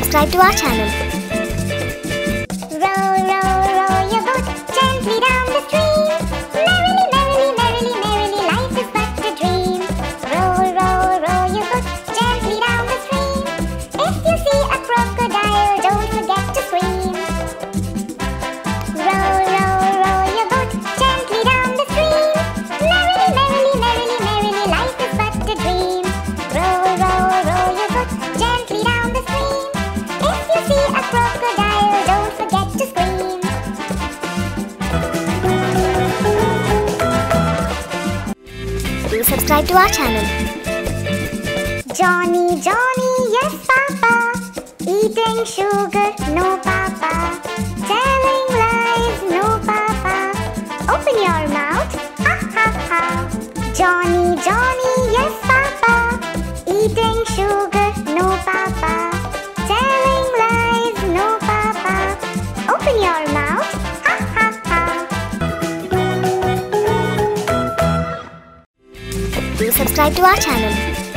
subscribe to our channel. Row, row, row your boat gently down the stream. Merrily, merrily, merrily, merrily, life is but a dream. Row, row, row your boat gently down the stream. If you see a crocodile, don't forget to scream. Row, row, row your boat gently down the stream. Merrily, merrily, merrily, merrily, life is but a dream. Row, row, row your boat gently down the stream. If you see a crocodile, don't forget to scream. Do subscribe to our channel. Johnny, Johnny, yes papa. Eating sugar, no papa. Telling lies, no papa. Open your mouth, ha ha ha. Johnny, Johnny, yes papa. Eating sugar, no papa. Telling lies, no papa. Open your mouth, ha ha ha. Do subscribe to our channel.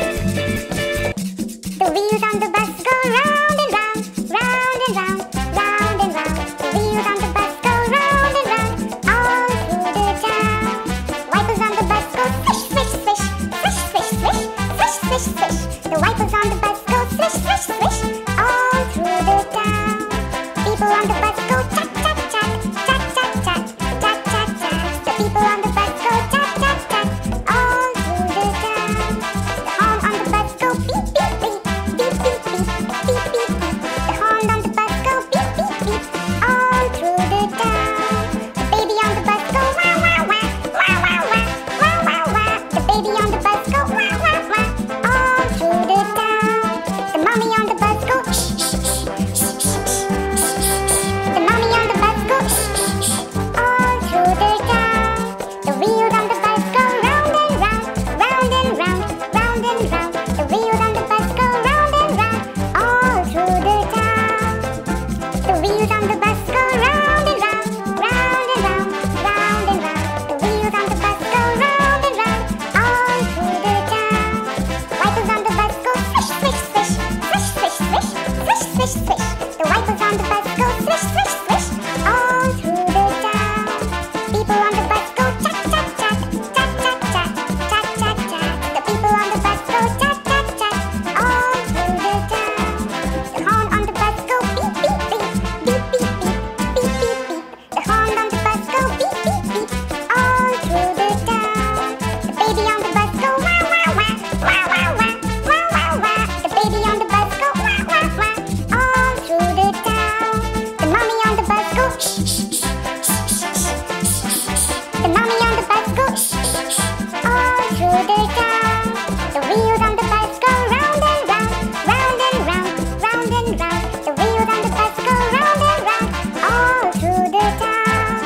The wheels on the bus go round and round, round and round, round and round. The wheels on the bus go round and round, all through the town. Wipers on the bus go swish, swish, swish, swish, swish, swish, swish, swish, swish. The wipers on the bus go swish, swish, swish, all through the town. People on the bus go chat, chat, chat, chat, chat, chat, chat, chat, chat. The people on the bus go chat, chat, chat, all through the town. The horn on the bus go beep, beep, beep, beep, beep, beep, beep, beep, beep. The horn on the bus go beep, beep, beep, all through the town. The baby on the bus go wah, wah, wah, wah, wah, wah, wah, wah, wah. The baby on the bus go wah, wah, wah, all through the town. The mommy on the bus go shh, shh, shh, shh, shh, shh. The mommy on the bus go shh, shh, shh, all through the town. The wheels on the bus go round and round, round and round, round and round. The wheels on the bus go round and round, all through the town. The wheels on the bus go round and round, round and round, round and round. The wheels on the bus go round and round, all through the town. Wipers on the bus go swish, swish, swish, swish, swish, swish, swish, swish, swish. The wipers on the bus go swish, swish, swish, all through the town. People on the bus go chat, chat, chat, chat, chat, chat, chat, chat, chat. The people on the bus go chat, chat, chat, all through the town. The horn on the bus go beep, beep, beep, beep, beep, beep, beep, beep, beep. The horn on the bus go beep, beep, beep, all through the town. The baby on the bus go wah, wah, wah, wah, wah, wah, wah, wah, wah. The baby on the bus go wah, wah, wah, all through the town. The mommy on the bus go shh, shh, shh, shh, shh, shh, shh. The mommy on the bus go shh, shh, shh, all through the town. The wheels on the bus go round and round, round and round, round and round. The wheels on the bus go round and round, all through the town.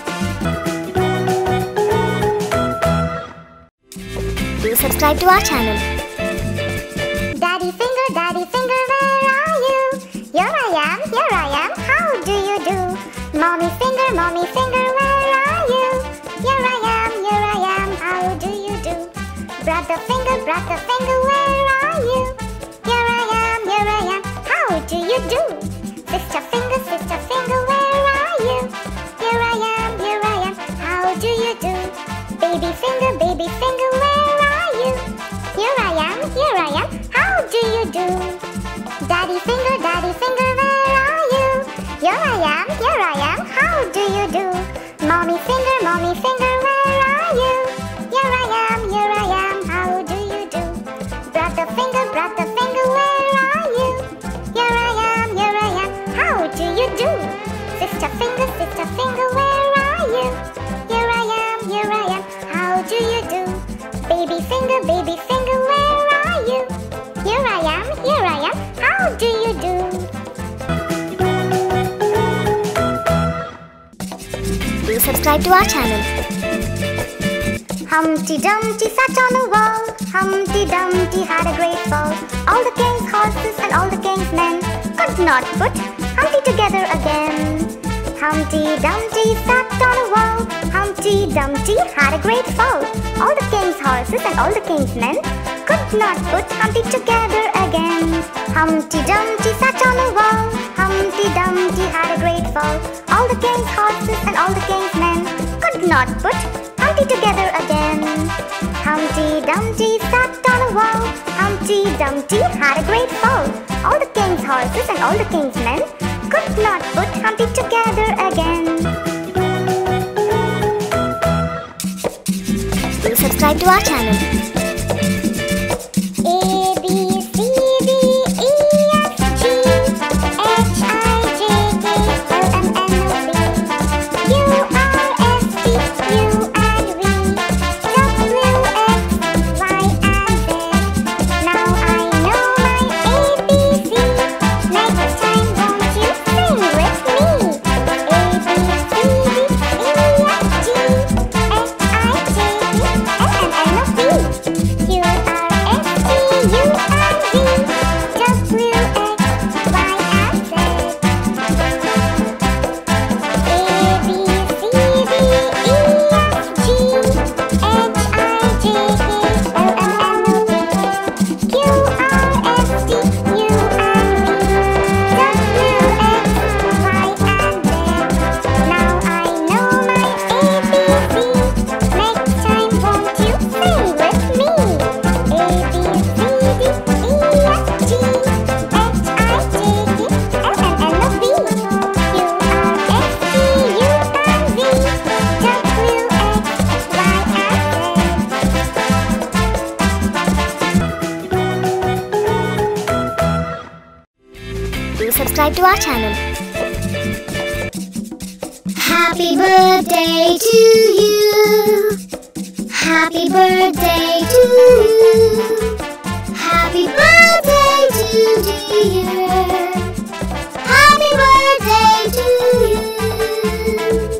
Do subscribe to our channel. Daddy finger, where are you? Here I am, how do you do? Mommy finger, where are you? Here I am, how do you do? Brother finger, where are you? Here I am, how do you do? Sister finger, where are you? Here I am, how do you do? Baby finger, where are you? Here I am, how do you do? Daddy finger, where are you? Here I am, how do you do? Mommy finger, where are you? Here I am, how do you do? Brother finger, where are you? Here I am, how do you do? Sister finger, where are you? Here I am, how do you do? Baby finger, where are you? Here I am, how do you do? Do subscribe to our channel. Humpty Dumpty sat on a wall. Humpty Dumpty had a great fall. All the king's horses and all the king's men could not put Humpty together again. Humpty Dumpty sat on a wall. Humpty Dumpty had a great fall. All the king's horses and all the king's men could not put Humpty together again. Humpty Dumpty sat on a wall. Humpty Dumpty had a great fall. All the king's horses and all the king's men could not put Humpty together again. Humpty Dumpty sat on a wall. Humpty Dumpty had a great fall. All the king's horses and all the king's men could not put Humpty together again. Do subscribe to our channel. A, B, C, D, E, F, G, H, I, J, K, L, M, N, O, P, Q, R, S, T, U, and V, W, X, Y, and Z. Now I know my ABC. Next time won't you sing with me? A, B, C, D, E, F, G, H, I, J, K, L, M, N, O, P, Q, R, S, T, U, and V, W, X, Y, and Z. A, B, C, D, E, F, G, H, I, J, K, L, M, N, O, P, Q, R, S, T, U, and V, W, X, Y, and Z. Now I know my ABC. Next time won't you sing with me? A, B, C, D, E, F, G, H, I, J, K, L, M, N, O, P, Q, R, S, T, U, and V, W, X, Y, and Z. Do subscribe to our channel. Happy birthday to you. Happy birthday to you. Happy birthday to dear. Happy birthday to you.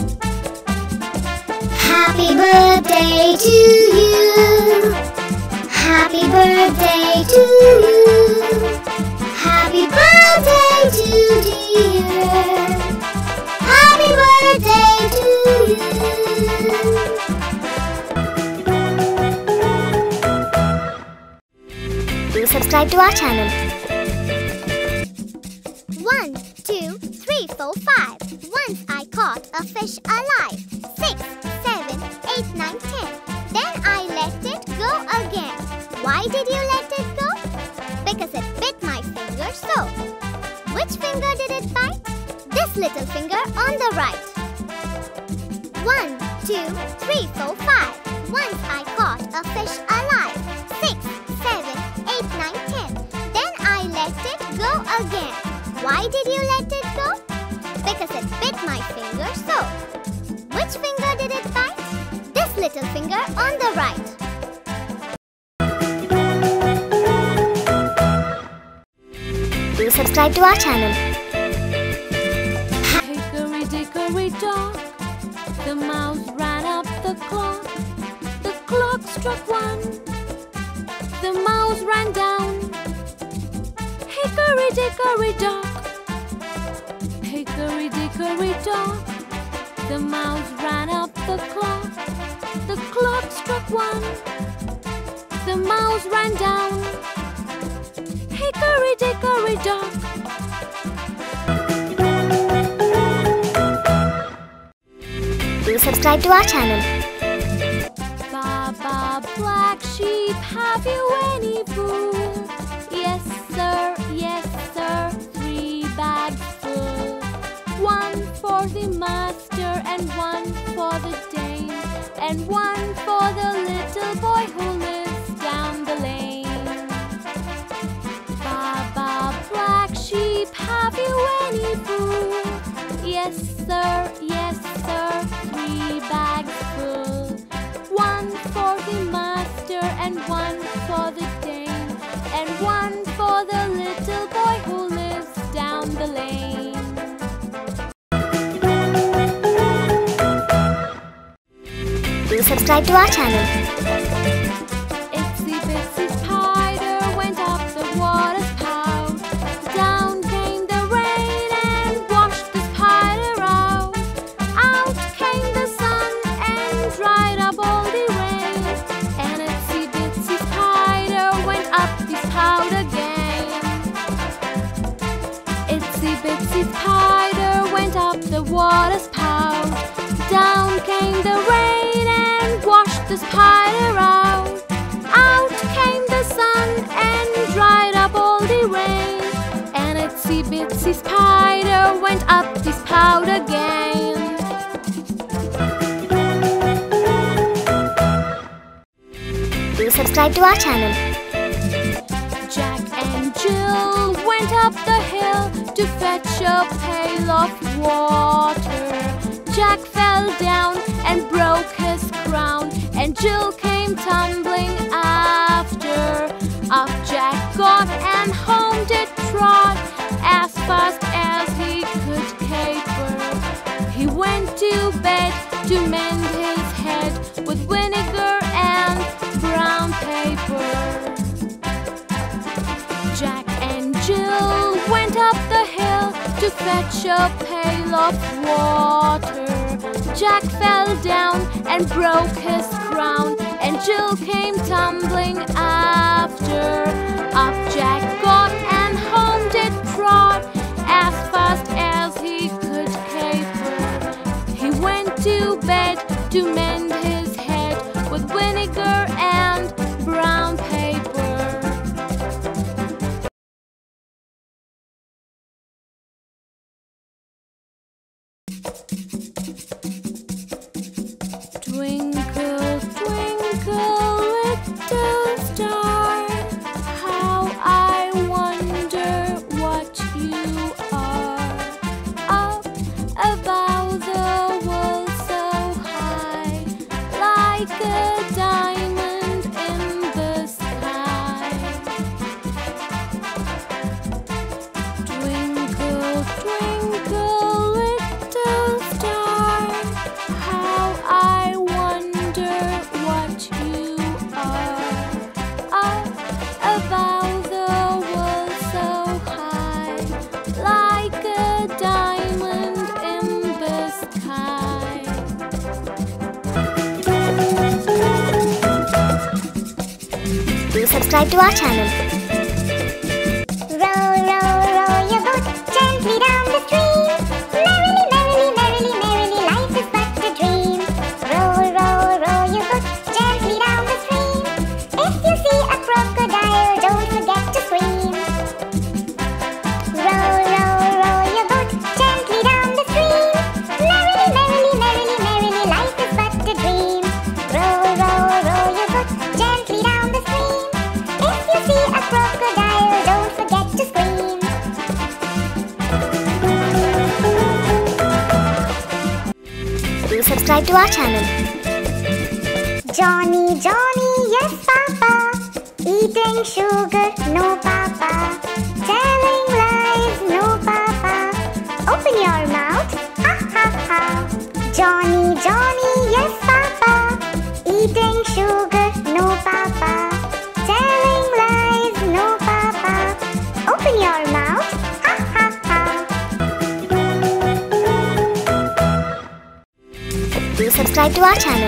Happy birthday to you. Happy birthday to you. Happy birthday to dear. Happy birthday to you. Do subscribe to our channel. 1, 2, 3, 4, 5. Once I caught a fish alive. 6, 7, 8, 9, 10. Then I let it go again. Why did you let it go? Because it bit my finger so. Which finger did it bite? This little finger on the right. 1, 2, 3, 4, 5. Once I caught a fish alive. 6, 7, 8, 9, 10. Then I let it go again. Why did you let it go? Because it bit my finger so. Which finger did it bite? This little finger on the right. Do subscribe to our channel. Hickory dickory dock, the mouse ran up the clock. The clock struck 1, the mouse ran down. Hickory dickory dock, hickory dickory dock, the mouse ran up the clock. The clock struck 1, the mouse ran down. Hickory dickory dock. Do subscribe to our channel. Baba black sheep, have you any food? Yes sir, 3 bags full. 1 for the master and 1 for the dame, and 1 for the little boy who lives down the lane. Baba black sheep, have you any food? Yes sir, 3 bags full. 1 for the master and 1 for the dame, and 1 for the little boy who lives down the lane. Do subscribe to our channel. Itsy bitsy spider went up the water spout. Down came the rain and washed the spider out. Out came the sun and dried up all the rain. And itsy bitsy spider Foxy Spider went up the spout again. Do subscribe to our channel. Jack and Jill went up the hill to fetch a pail of water. Jack fell down and broke his crown, and Jill came tumbling after. Up Jack got and home did trot as fast as he could caper. He went to bed to mend his head with vinegar and brown paper. Jack and Jill went up the hill to fetch a pail of water. Jack fell down and broke his crown, and Jill came tumbling after. Up Jack got and home did trot as fast as he could caper. He went to bed to mend his head with vinegar and brown paper. Twinkle, twinkle, little star, how I wonder what you are. Up above the world so high, like a diamond in the sky. Twinkle, twinkle, little star, how I wonder what you are. Up above the world so high, like a diamond in the sky. Do subscribe to our channel. Row, row, row your boat gently down the stream. Merrily, merrily, merrily, merrily, life is but a dream. Row, row, row your boat gently down the stream. If you see a crocodile, don't forget to scream. Row, row, row your boat gently down the stream. Merrily, merrily, merrily, merrily, life is but a dream. Row, row, row your boat gently down the stream. If you see a crocodile, don't forget to scream. Do subscribe to our channel. Johnny, Johnny, yes papa. Eating sugar, no papa. Telling lies, no papa. Open your mouth, ha ha ha. Johnny, Johnny, yes papa. Eating sugar, no papa. Telling lies, no papa. Open your mouth, ha ha ha. Do subscribe to our channel.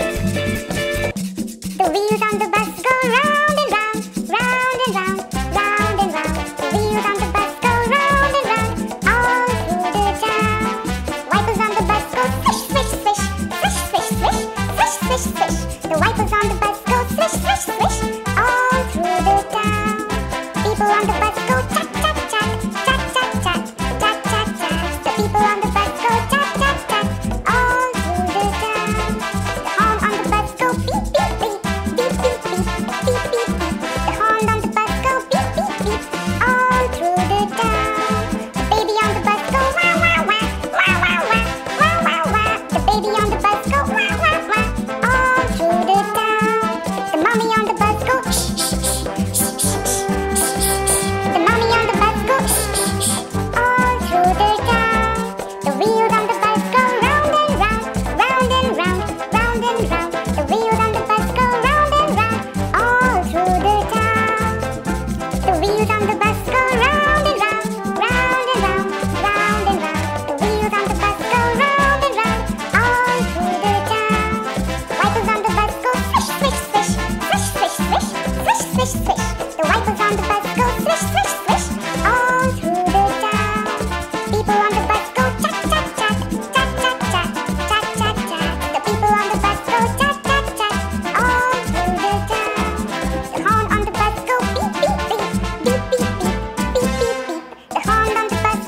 The wheels on the bus go round and round, round and round, round and round. The wheels on the bus go round and round, all through the town. Wipers on the bus go swish, swish, swish, swish, swish, swish, swish, swish, swish. The wipers on the bus go swish, swish, swish, all through the town. People on the bus go chat, chat, chat, chat, chat, chat, chat, chat, chat. The people on the bus go chat, chat, chat, all through the town. The horn on the bus go beep, beep, beep, beep, beep, beep, beep, beep, beep. The horn on the bus go beep, beep, beep, all through the town. The baby on the bus go wah, wah, wah, wah, wah, wah, wah, wah, wah. The baby on the bus go wah, wah, wah, all through the town. The mommy on the bus go shh, shh, shh, shh, shh, shh. The mommy on the bus go shh, shh, shh, all through the town. The wheels on the bus go round and round, round and round, round and round. The wheels on the bus go round and round, all through the town. The wheels on the bus go round and round, round and round, round and round. The wheels on the bus go round and round, all through the town. Wipers on the bus go swish, swish, swish, swish, swish, swish, swish, swish, swish. The wipers on the bus go swish, swish, swish, all through the town. People on the bus go chat, chat, chat, chat, chat, chat, chat, chat, chat. The people on the bus go chat, chat, chat, all through the town. The horn on the bus go beep, beep, beep, beep, beep, beep, beep, beep, beep. The horn on the bus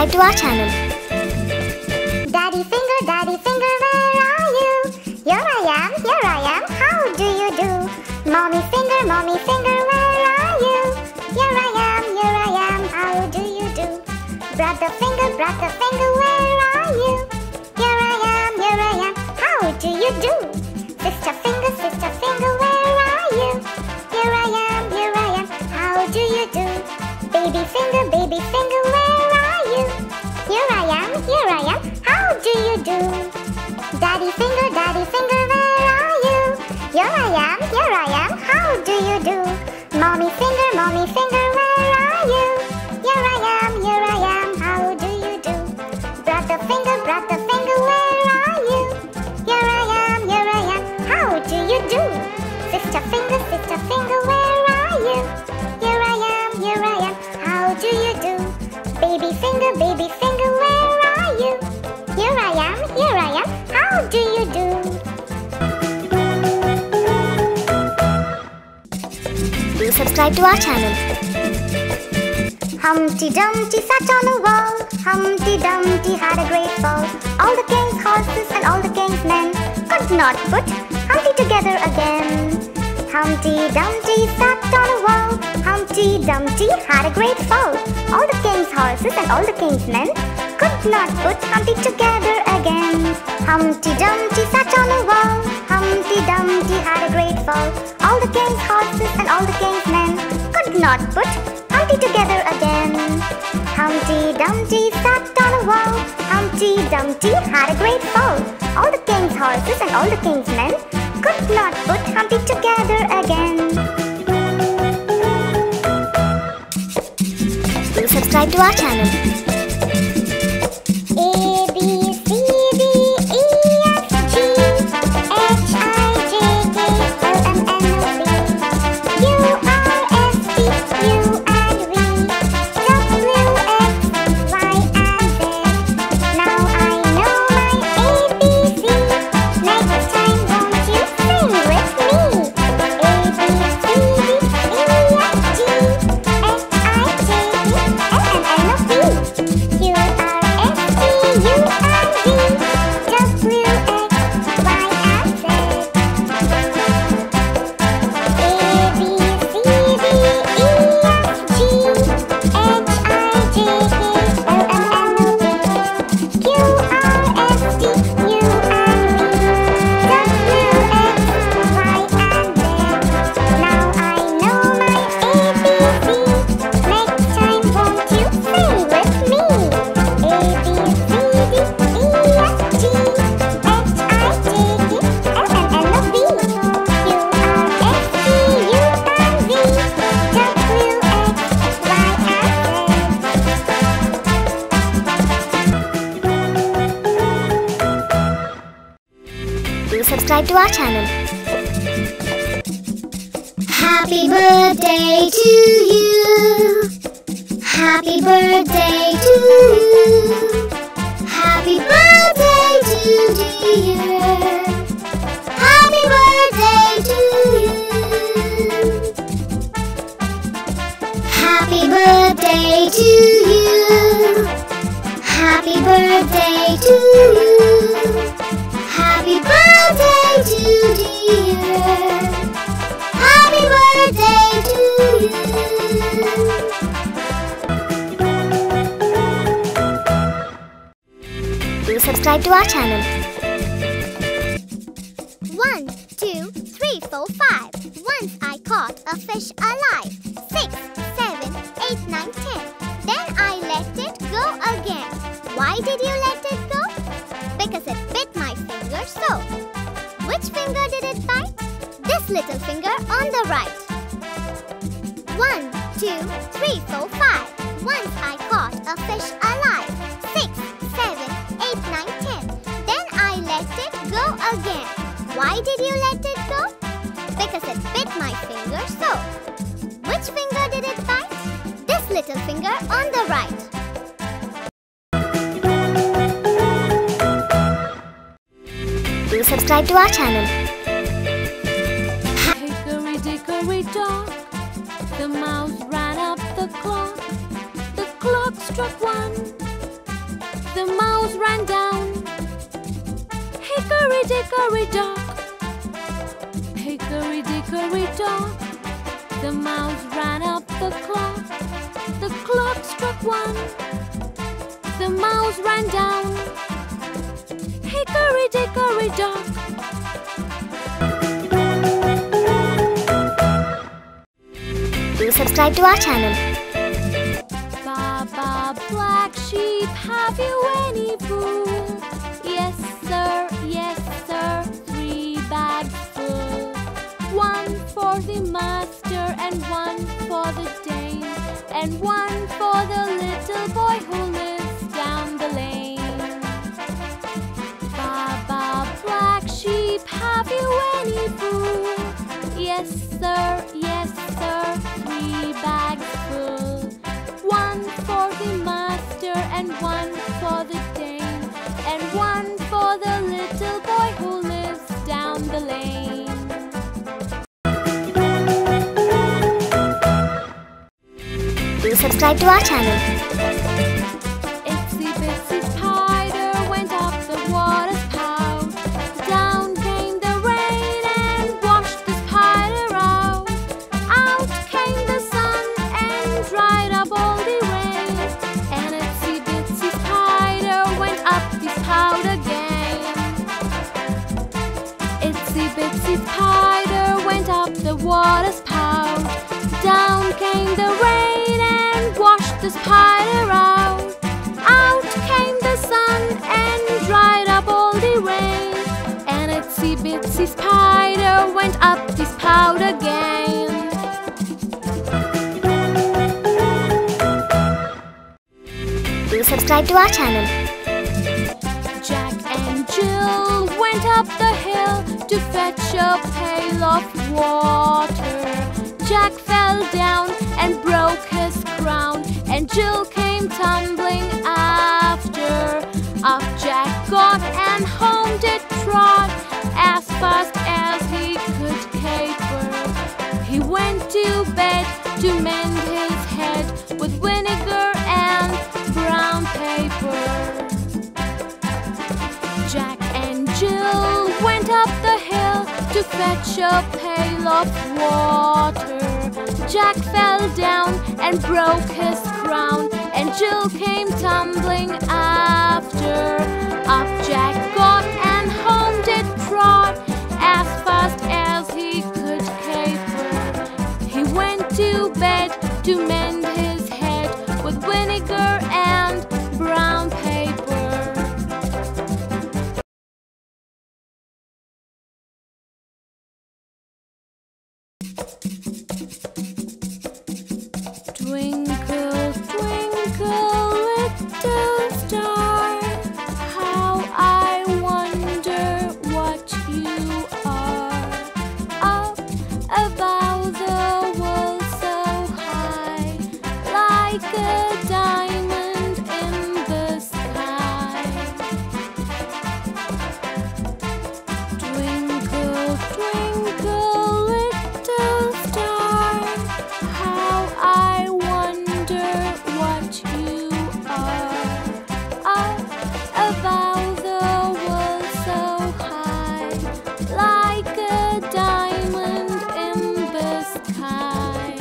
subscribe to our channel. Daddy finger, where are you? Here I am, how do you do? Mommy finger, where are you? Here I am, how do you do? Brother finger, where are you? Here I am, how do you do? Sister finger, where are you? Here I am, how do you do? Baby finger, where are you? Here I am, how do you do? Daddy finger, where are you? Here I am, how do you do? Mommy finger, where are you? Here I am, how do you do? Brother finger, where are you? Here I am, how do you do? Sister finger, where are you? Here I am, how do you do? Baby finger, where are you? Here I am, how do you do? Do subscribe to our channel. Humpty Dumpty sat on a wall. Humpty Dumpty had a great fall. All the king's horses and all the king's men could not put Humpty together again. Humpty Dumpty sat on a wall. Humpty Dumpty had a great fall. All the king's horses and all the king's men could not put Humpty together again. Humpty Dumpty sat on a wall. Humpty Dumpty had a great fall. All the king's horses and all the king's men could not put Humpty together again. Humpty Dumpty sat on a wall. Humpty Dumpty had a great fall. All the king's horses and all the king's men could not put Humpty together again. Do subscribe to our channel. A, B, C, D, E, F, G, H, I, J, K, L, M, N, O, P, Q, R, S, T, U, and V, W, X, Y, and Z. Now I know my ABC. Next time won't you sing with me? A, B, C, D, E, F, G, H, I, J, K, L, M, N, O, P, Q, R, S, T, U, and V, W, X, Y, and Z. A, B, C, D, E, F, G, H, I, J, K, L, M, N, O, P, Q, R, S, T, U, and V, W, X, Y, and Z. Now I know my ABC. Next time won't you sing with me? A, B, C, D, E, F, G, H, I, J, K, L, M, N, O, P, Q, R, S, T, U, and V, W, X, Y, and Z. Do subscribe to our channel. Happy birthday to you. Happy birthday to you. Happy birthday to dear. Happy birthday to you. Happy birthday to you. Happy birthday to you. Happy birthday to dear. Happy birthday to you. Do subscribe to our channel. 1, 2, 3, 4, 5. Once I caught a fish alive. 6, 7, 8, 9, 10. Then I let it go again. Why did you let it go? Because it bit my finger so. Which finger did it bite? This little finger on the right. 1, 2, 3, 4, 5. Once I caught a fish alive. 6, 7, 8, 9, 10. Then I let it go again. Why did you let it go? Because it bit my finger so. Which finger did it bite? This little finger on the right. Do subscribe to our channel. Hickory dickory dock, the mouse ran up the clock. The clock struck 1, The mouse ran down. Hickory dickory dock. Hickory dickory dock. The mouse ran up the clock. The clock struck 1. The mouse ran down. Hickory dickory dock. Do subscribe to our channel. Baba black sheep, have you any food? Yes sir, 3 bags full. 1 for the master and 1 for the dame, and 1 for the little boy who lives down the lane. Baba black sheep, have you any food? Yes sir, 3 bags full. 1 for the master and 1 for the dame, and 1 for the little boy who lives down the lane. Do subscribe to our channel. Itsy bitsy spider went up the water spout. Down came the rain and washed the spider out. Out came the sun and dried up all the rain. And itsy bitsy spider went up the spout again. Itsy bitsy spider went up the water spout. Down came the rain and washed the spider out. Out came the sun and dried up all the rain. And itsy bitsy spider went up the spout again. Do subscribe to our channel. Jack and Jill went up the hill to fetch a pail of water. Jack fell down and broke his crown, and Jill came tumbling after. Up Jack got and home did trot as fast as he could caper. He went to bed to mend his head with vinegar and brown paper. Jack and Jill went up the hill to fetch a pail of water. Jack fell down and broke his crown, and Jill came tumbling after. Up Jack got and home did trot as fast as he could caper. He went to bed to mend his head with vinegar and brown paper. Twinkle, twinkle, little star, how I wonder what you are. Up above the world so high, like a diamond in the sky. Twinkle, twinkle, little star, how I wonder what you are. Up above the world so high, like a diamond in the sky.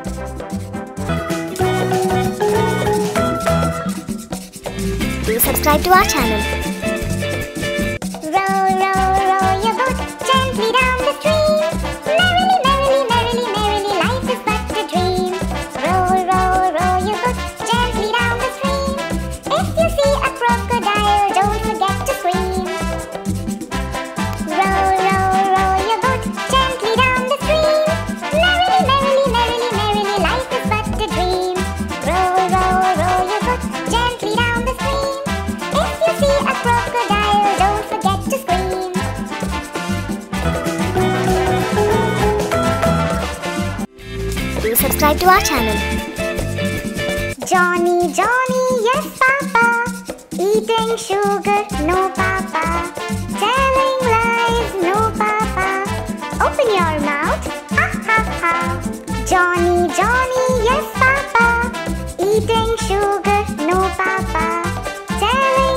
Do subscribe to our channel. Row, row, row your boat gently down the stream. Merrily, merrily, merrily, merrily, life is but a dream. Row, row, row your boat gently down the stream. If you see a crocodile, don't forget to scream. Row, row, row your boat gently down the stream. Merrily, merrily, merrily, merrily, life is but a dream. Row, row, row your boat gently down the stream. If you see a crocodile, don't forget to scream. Do subscribe to our channel. Johnny, Johnny, yes papa. Eating sugar, no papa. Telling lies, no papa. Open your mouth, ha ha ha. Johnny, Johnny, yes papa. Eating sugar, no papa. Telling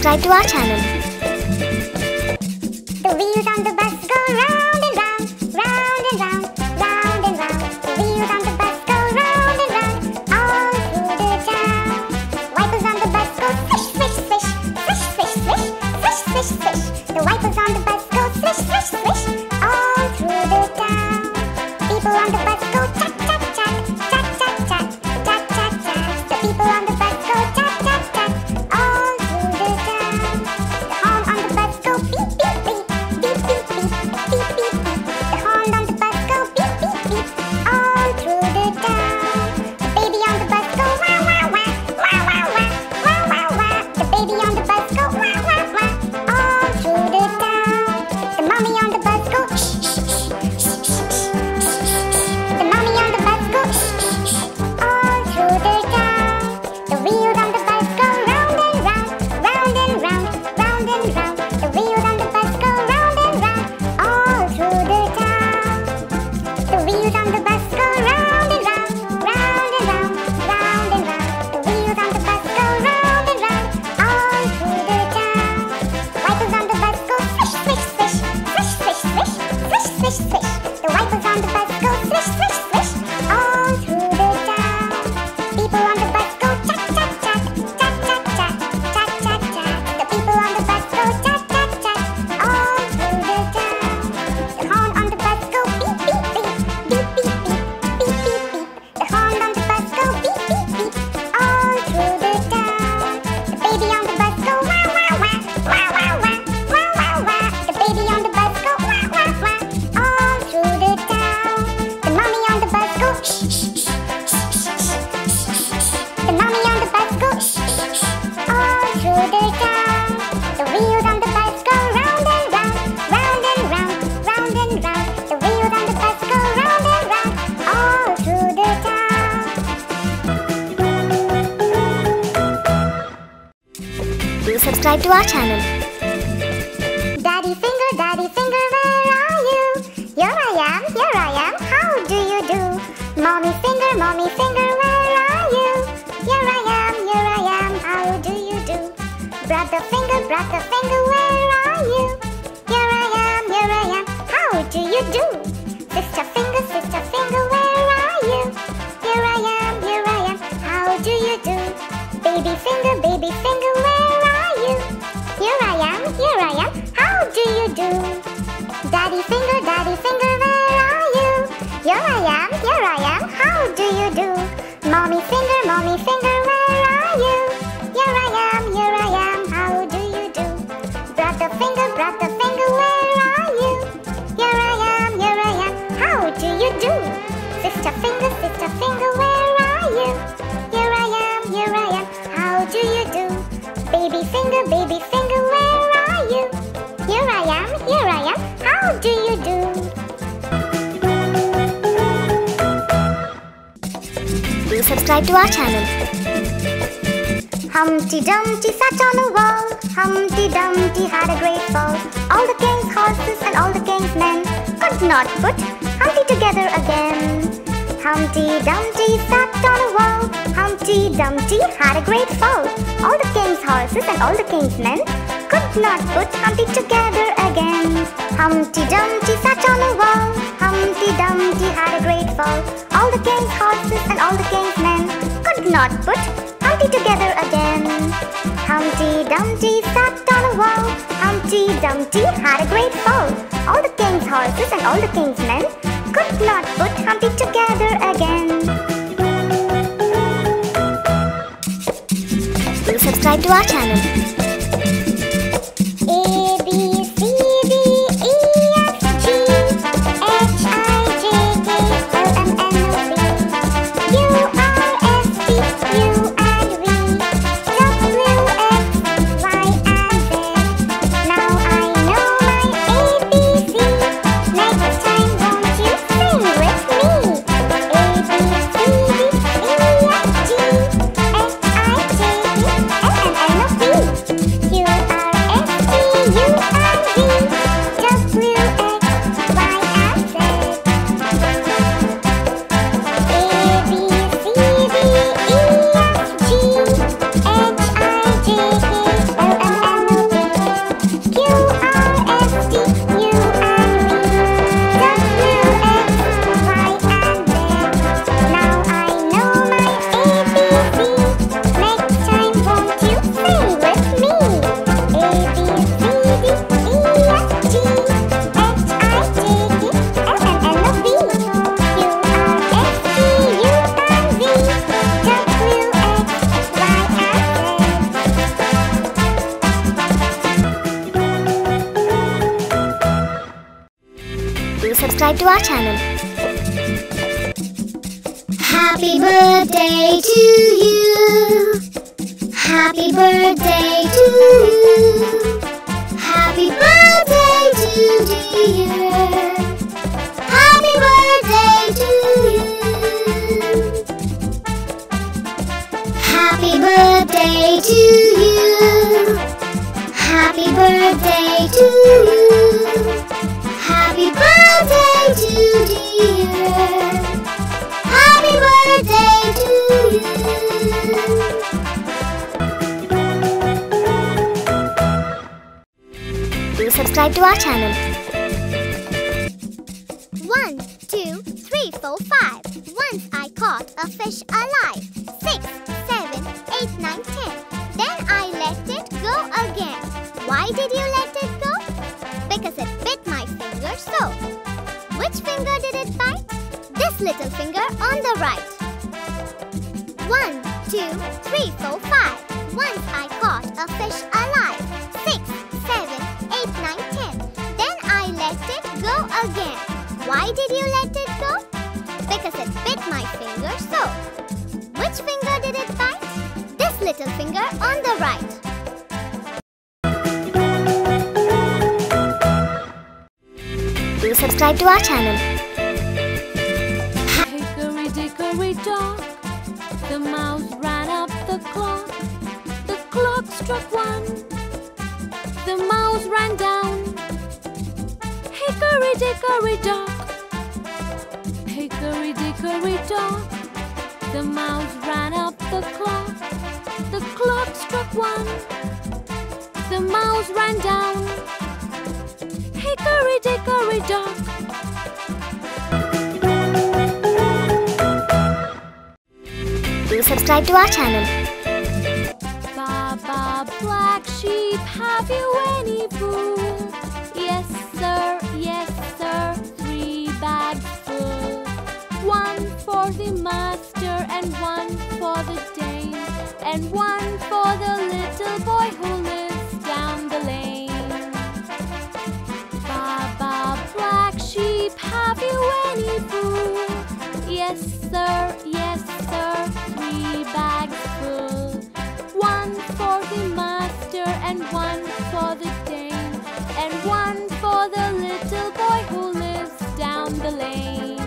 subscribe to our channel. The wheels on the bus go round and round, round and round, round and round. The wheels on the bus go round and round, all through the town. Wipers on the bus go swish, swish, swish, swish, swish, swish, swish, swish, swish. The wipers on the bus go swish, swish, swish, all through the town. People on the bus go chat, chat, chat, chat, chat, chat, chat, chat, chat. The people on the bus go chat, chat, chat, all through the town. The horn on the bus go beep, beep, beep, beep, beep, beep, beep, beep, beep. The horn on the bus go beep, beep, beep, all through the town. The baby on the bus go wah, wah, wah, wah, wah, wah, wah, wah, wah. The baby on the bus go wah, wah, wah, all through the town. The mommy on the bus go shh, shh, shh, shh, shh, shh. The mommy on the bus go shh, shh, shh, all through the town. The wheels on the bus go round and round, round and round, round and round. The wheels on the bus go round and round, all through the town. The wheels on the bus go round and round, round and round, round and round. The wheels on the bus go round and round, all through the town. Wipers on the bus go swish, swish, swish, swish, swish, swish, swish, swish, swish. The wipers on the bus go swish, swish, swish, all through the town. People on the bus go chat, chat, chat, chat, chat, chat, chat, chat, chat. The people on the bus go chat, chat, chat, all through the town. The horn on the bus go beep, beep, beep, beep, beep, beep, beep, beep, beep. The horn on the bus go beep, beep, beep, all through the town. The baby on the bus go wah, wah, wah, wah, wah, wah, wah, wah, wah. The baby on the bus go wah, wah, wah, all through the town. The mommy on the bus go shh, shh, shh, shh, shh, shh, shh. The mommy on the bus go shh, shh, shh, all through the town. The wheels on the bus go round and round, round and round, round and round. The wheels on the bus go round and round, all through the town. Do subscribe to our channel. Daddy finger, where are you? Here I am, how do you do? Mommy finger, where are you? Here I am, how do you do? Brother finger, where are you? Here I am, how do you do? Sister finger, where are you? Here I am, how do you do? Baby finger, where are you? Here I am, how do you do? Daddy finger, where are you? Here I am, how do you do? Mommy finger, where are you? Here I am, how do you do? Brother finger, where are you? Here I am, how do you do? Sister finger, where are you? Here I am, how do you do? Baby finger, where are you? Here I am, how do you do? Do subscribe to our channel. Humpty Dumpty sat on a wall. Humpty Dumpty had a great fall. All the king's horses and all the king's men could not put Humpty together again. Humpty Dumpty sat on a wall. Humpty Dumpty had a great fall. All the king's horses and all the king's men could not put Humpty together again. Humpty Dumpty sat on a wall. Humpty Dumpty had a great fall. All the king's horses and all the king's men could not put Humpty together again. Humpty Dumpty sat on a wall. Humpty Dumpty had a great fall. All the king's horses and all the king's men could not put Humpty together again. Do subscribe to our channel. A, B, C, D, E, F, G, H, I, J, K, L, M, N, O, P, Q, R, S, T, U, and V, W, X, Y, and Z. Now I know my ABC. Next time won't you sing with me? A, B, C, D, E, F, G, H, I, J, K, L, M, N, O, P. subscribe to our channel. Happy birthday to you. Happy birthday to you. Happy birthday to dear. Happy birthday to you. Happy birthday to you. Happy birthday to you. Happy birthday to dear. Happy birthday to you. Do subscribe to our channel. 1, 2, 3, 4, 5. Once I caught a fish alive. 6, 7, 8, 9, 10. Then I let it go again. Why did you let it go? Because it bit my finger so. Which finger did it bite? This little finger on the right. 1, 2, 3, 4, 5. Once I caught a fish alive. 6, 7, 8, 9, 10. Then I let it go again. Why did you let it go? Because it bit my finger so. Which finger did it bite? This little finger on the right. Do subscribe to our channel. Hickory dickory dock, the mouse ran up the clock. The clock struck 1, the mouse ran down. Hickory dickory dock, hickory dickory dock, the mouse ran up the clock. The clock struck 1, the mouse ran down. Hickory dickory dock. Do subscribe to our channel. Baba black sheep, have you any food? Yes sir, 3 bags full. 1 for the master and 1 for the dame, and 1 for the little boy who lives down the lane. Baba black sheep, have you any food? Yes sir, 3 bags full. 1 for the master and 1 for the dame, and 1 for the little boy who lives down the lane.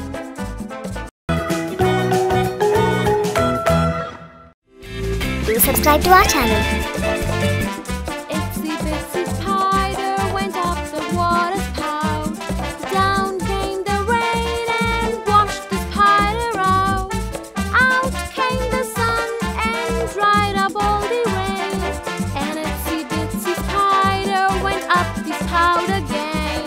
Do subscribe to our channel. Itsy bitsy spider went up the water spout. Down came the rain and washed the spider out. Out came the sun and dried up all the rain. And itsy bitsy spider went up the spout again.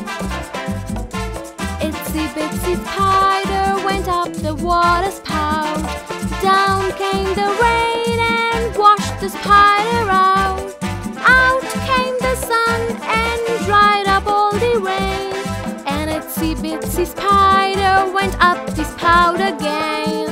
Itsy bitsy spider went up the water spout. Down came the rain and washed the spider out. Out came the sun and dried up all the rain. And itsy bitsy spider went up the spout again.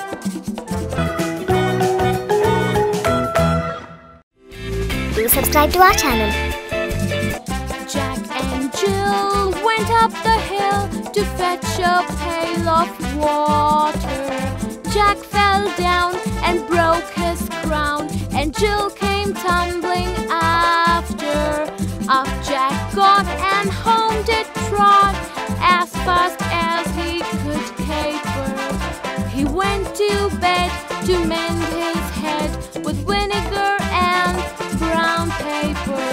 Do subscribe to our channel. Jack and Jill went up the hill to fetch a pail of water. Jack fell down and broke his crown, and Jill came tumbling after. Up Jack got and home did trot as fast as he could caper. He went to bed to mend his head with vinegar and brown paper.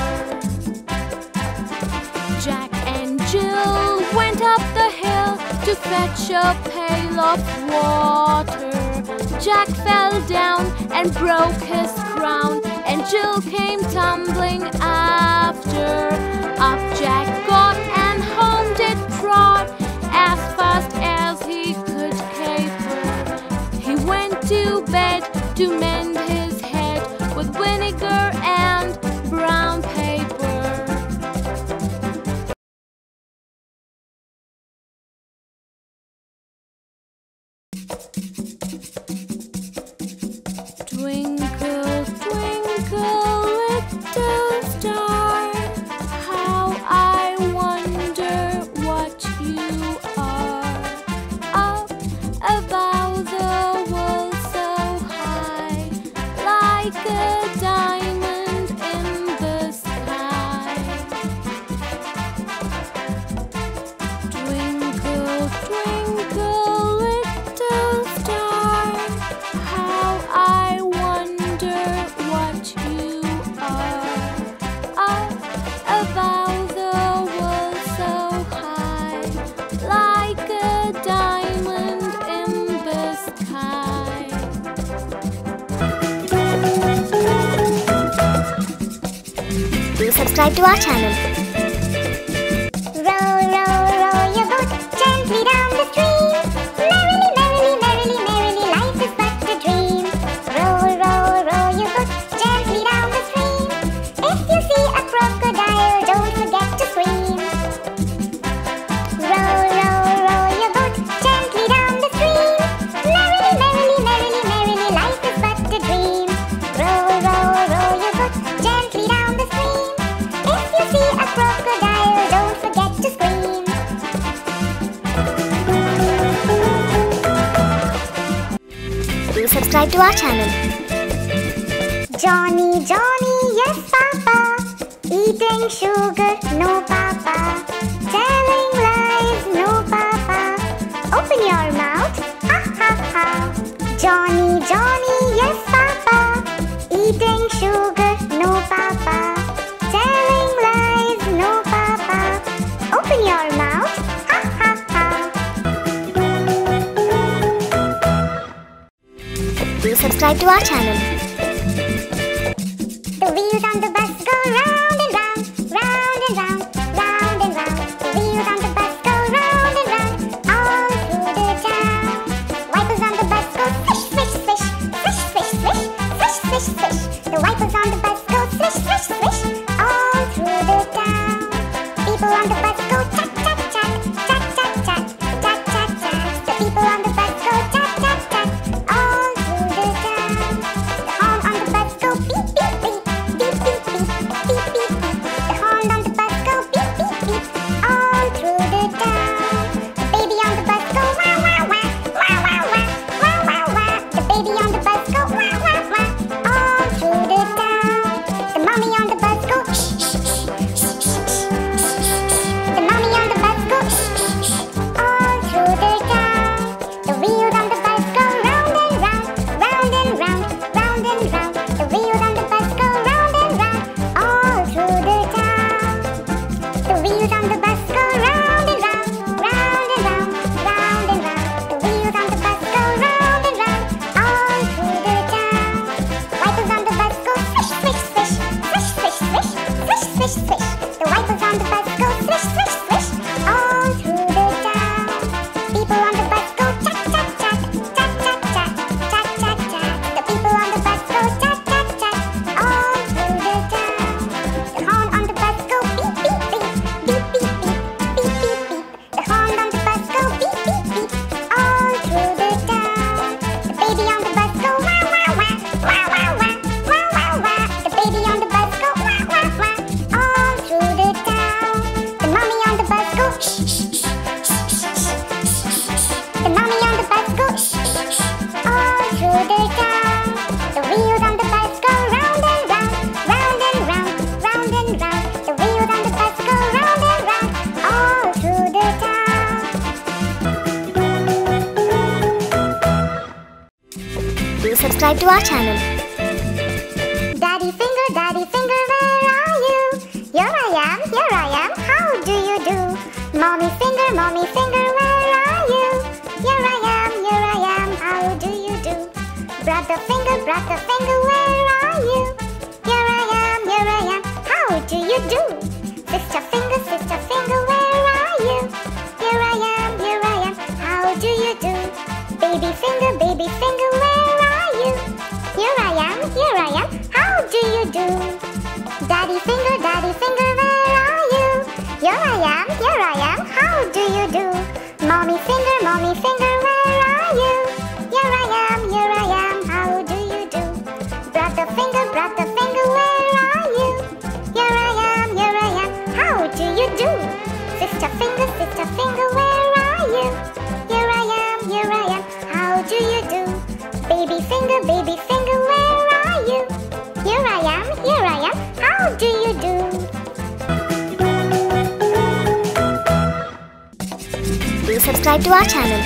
Jack and Jill went up the hill to fetch a pail of water. Jack fell down and broke his crown, and Jill came tumbling after. Up Jack got and home did trot as fast as he could caper. He went to bed to mend his head with vinegar and brown paper. Twinkle, twinkle, little star, how I wonder what you like a diamond in the sky. Twinkle, twinkle, little star, how I wonder what you are. Up above the world so high, like a diamond in the sky. Do subscribe to our channel. Row, row, row your boat gently down the stream. Merrily, merrily, merrily, merrily, life is but a dream. Row, row, row your boat gently down the stream. If you see a crocodile, don't forget to scream. Row, row, row your boat gently down the stream. Merrily, merrily, merrily, merrily, life is but a dream. Row, row, row your boat gently down the stream. If you see a crocodile, don't forget to scream. Do subscribe to our channel. Johnny, Johnny, yes papa. Eating sugar, no papa. Telling lies, no papa. Open your mouth, ha ha ha. Johnny, Johnny, yes papa. Eating sugar, no papa. Telling lies, no papa. Open your mouth, ha ha ha. Do subscribe to our channel. The wheels on the bus go round and round, round and round, round and round. The wheels on the bus go round and round, all through the town. Wipers on the bus go swish, swish, swish, swish, swish, swish, swish, swish, swish. The wipers on the bus go swish, swish, swish, all through the town. People on the bus go chat, chat, chat, chat, chat, chat, chat, chat, chat. The people on the bus go chat, chat, chat, all through the town. The horn on the bus go beep, beep, beep, beep, beep, beep, beep, beep, beep. The horn on the bus go beep, beep, beep, all through the town. The baby on the bus go wah, wah, wah, wah, wah, wah, wah, wah, wah. The baby on the bus go wah, wah, wah, all through the town. The mommy on the bus go shh, shh, shh, shh, shh, shh. The mommy on the bus go shh, shh, shh, all through the town. The wheels on the bus go round and round, round and round, round and round. The wheels on the bus go round and round, all through the town. The wheels on the bus go round and round, round and round, round and round. The wheels on the bus go round and round, all through the town. Wipers on the bus go swish, swish, swish, swish, swish, swish, swish, swish, swish. The wipers on the bus go swish, swish, swish, all through the town. People on the bus go chat, chat, chat, chat, chat, chat, chat, chat, chat. The people on the bus go chat, chat, chat, all through the town. The horn on the bus go beep, beep, beep, beep, beep, beep, beep, beep, beep. The horn on the bus go beep, beep, beep, all through the town. The baby on the bus go wah, wah, wah, wah, wah, wah, wah, wah, wah. The baby on the bus go wah, wah, wah, all through the town. The mommy on the bus go shh, shh, shh, shh, shh, shh, shh. The mommy on the bus go shh, shh, shh, all through the town. The wheels on the bus go round and round, round and round, round and round. The wheels on the bus go round and round, all through the town. Do subscribe to our channel. Daddy finger, where are you? Here I am, how do you do? Mommy finger, where are you? Here I am, how do you do? Brother finger, where are you? Here I am, how do you do? Sister finger, where are you? Here I am, how do you do? Baby finger, where are you? Here I am, how do you do? Daddy finger, where are you? Here I am, how do you do? Mommy finger, where are you? Here I am, how do you do? Brother finger, where are you? Here I am, how do you do? Sister finger, where are you? Here I am, how do you do? Baby finger, where are you? subscribe to our channel.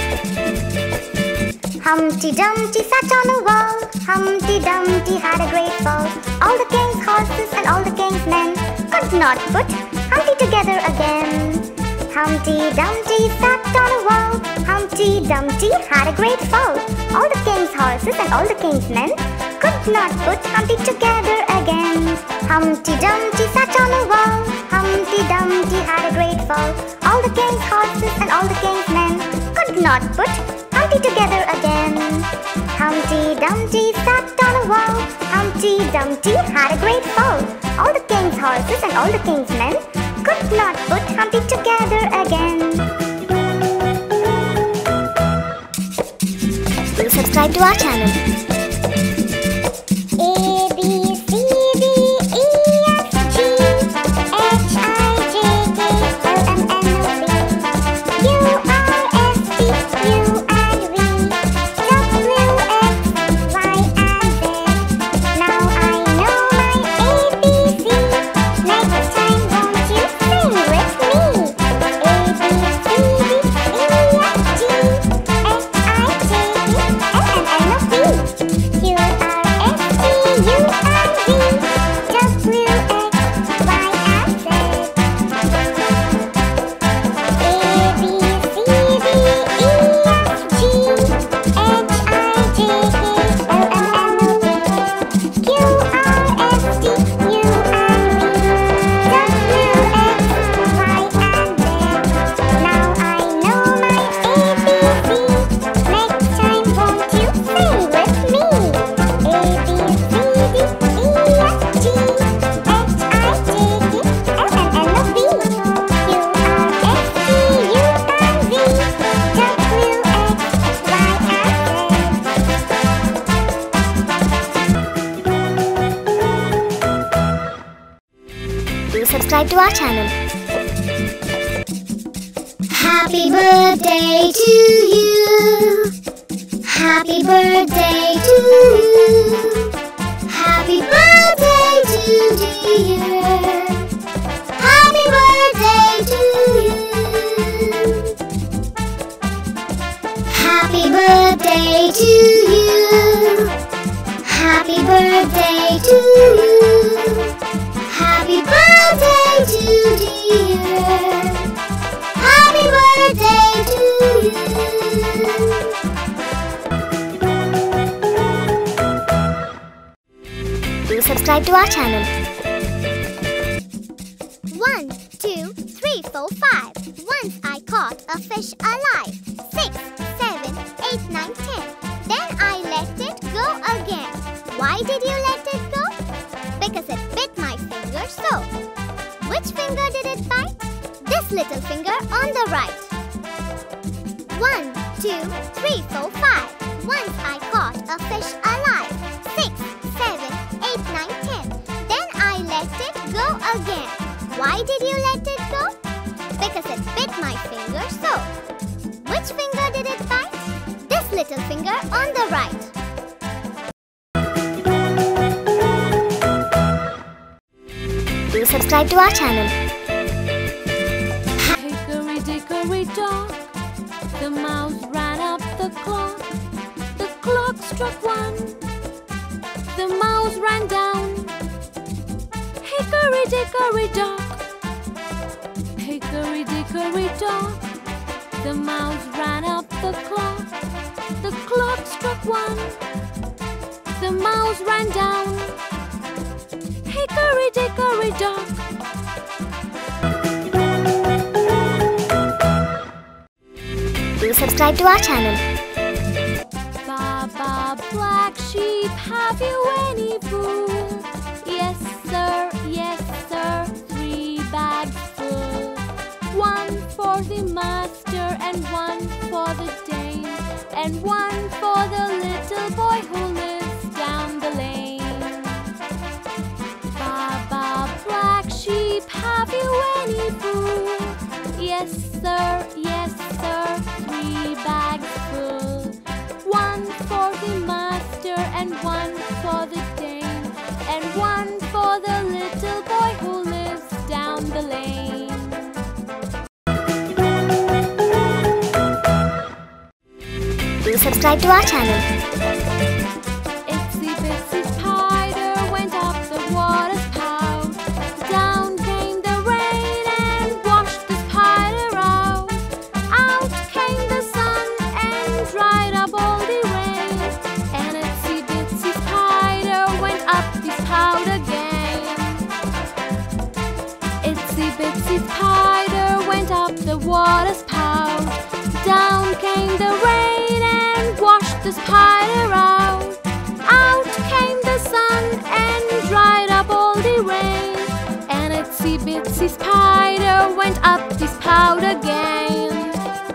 Humpty Dumpty sat on a wall. Humpty Dumpty had a great fall. All the king's horses and all the king's men could not put Humpty together again. Humpty Dumpty sat on a wall. Humpty Dumpty had a great fall. All the king's horses and all the king's men could not put Humpty together again. Humpty Dumpty sat on a wall. Humpty Dumpty had a great fall. All the king's horses and all the king's men could not put Humpty together again. Humpty Dumpty sat on a wall. Humpty Dumpty had a great fall. All the king's horses and all the king's men could not put Humpty together again. Do subscribe to our channel. A, B, C, D, E, F, G, H, I, J, K, L, M, N, O, P, Q, R, S, T, U, and V, W, X, Y, and Z. Now I know my ABC. Next time won't you sing with me? A, B, C, D, E, F, G, H, I, J, K, L, M, N, O, P, Q, R, S, T, U, and V, W, X, Y, and Z. A, B, C, D, E, F, G, H, I, J, K, L, M, N, O, P, Q, R, S, T, U, and V, W, X, Y, and Z. Now I know my ABC. Next time won't you sing with me? A, B, C, D, E, F, G, H, I, J, K, L, M, N, O, P, Q, R, S, T, U, and V, W, X, Y, and Z. Do subscribe to our channel. Happy birthday to you. Happy birthday to you. Happy birthday to dear. Happy birthday to you. Happy birthday to you. Happy birthday to you. Happy birthday to dear. Happy birthday to you. Do subscribe to our channel. 1, 2, 3, 4, 5. Once I caught a fish alive. 6, 7, 8, 9, 10. Then I let it go again. Why did you let it go? Because it bit my finger so. Which finger did it bite? This little finger on the right. 1, 2, 3, 4, 5. Once I caught a fish alive. 6, 7, 8, 9, 10. Then I let it go again. Why did you let it go? Because it bit my finger so. Which finger did it bite? This little finger on the right. Do subscribe to our channel. Hickory dickory dock, the mouse ran up the clock. The clock struck 1, the mouse ran down. Hickory dickory dock, hickory dickory dock, the mouse ran up the clock. The clock struck 1, the mouse ran down. Hickory dickory dock. Do subscribe to our channel. Baba black sheep, have you any food? Yes sir, 3 bags full. 1 for the master and 1 for the dame, and 1 for the little boy who lives down the lane. Baba black sheep, have you any food? Yes sir, 3 bags full. 1 for the master and 1 for the dame, and 1 for the little boy who lives down the lane. subscribe to our channel. Itsy bitsy spider went up the water spout. Down came the rain and washed the spider out. Out came the sun and dried up all the rain. And itsy bitsy spider went up the spout again. Itsy bitsy spider went up the water spout. Down came the rain and washed the spider out. Out came the sun and dried up all the rain. And itsy bitsy spider went up the spout again.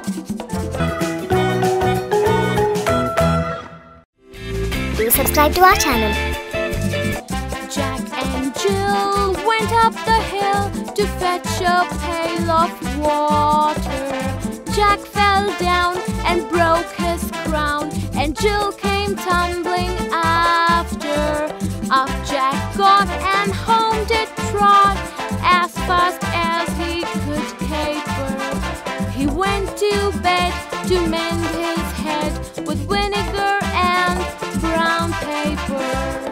Do subscribe to our channel. Jack and Jill went up the hill to fetch a pail of water. Jack fell down and broke his crown, and Jill came tumbling after. Up Jack got and home did trot, as fast as he could caper. He went to bed to mend his head with vinegar and brown paper.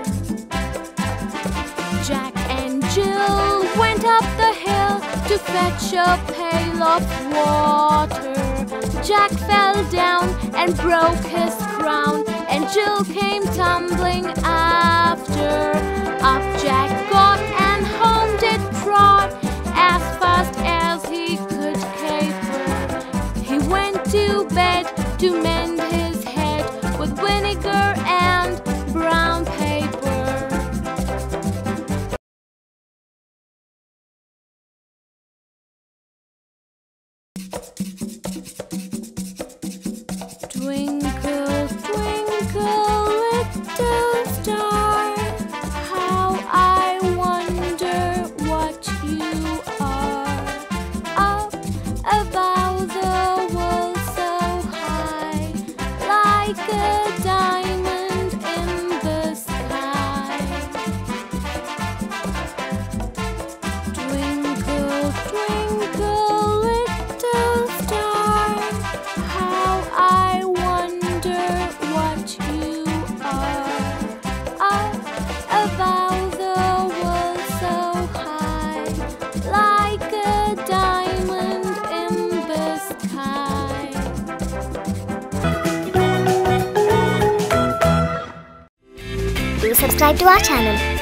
Jack and Jill went up the hill to fetch a pail of water. Jack fell down and broke his crown, and Jill came tumbling after. Up Jack got and home did trot, as fast as he could caper. He went to bed to mend his head with vinegar and brown paper. Twinkle, twinkle, little star, how I wonder what you are. Up above the world so high, like a diamond in the sky. Twinkle, twinkle, little star, how I wonder what you are. Up above the world so high, like a diamond in the sky. Do subscribe to our channel.